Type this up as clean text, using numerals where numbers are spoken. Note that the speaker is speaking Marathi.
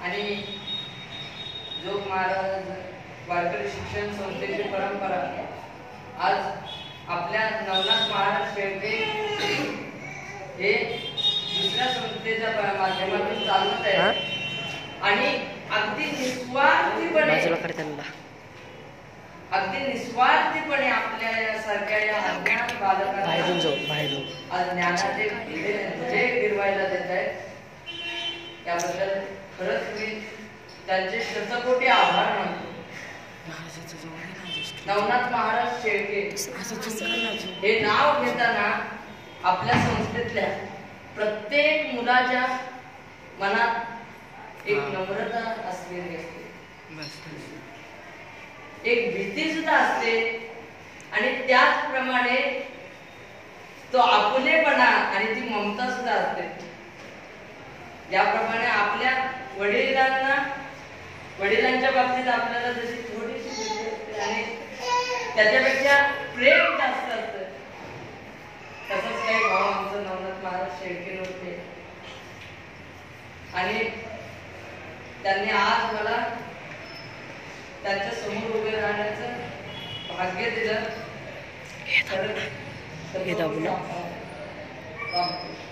आणि जोग महाराज वारकरी शिक्षण संस्थेची परंपरा आज आपल्या नवनाथ महाराज शेळके हे दुसऱ्या संस्थेच्या माध्यमातून चालवत आहे आणि अगदी निस्वार्थीपणे आपल्या यासारख्या या अज्ञान बालकांना ज्ञानाचे जे गिरवायला देत आहेत त्याबद्दल खरंच मी त्यांचे शतकोटी आभार मानतो. नवनाथ महाराज शेळके हे नाव घेताना आपल्या संस्थेतल्या प्रत्येक मुलाच्या मनात एक नम्रता असलेली असते, एक भीती सुद्धा असते आणि त्याचप्रमाणे तो आपुलेपणा आणि ती ममता सुद्धा असते. याप्रमाणे आपल्या वडिलांच्या बाबतीत आपल्याला जशी थोडीशी भीती असते आणि त्याच्यापेक्षा प्रेम जास्त असतं, तसंच काही भाव आमचं नवनाथ महाराज शेळके होते आणि त्यांनी आज मला त्यांच्या समोर उभे राहण्याचं भाग्य दिलं.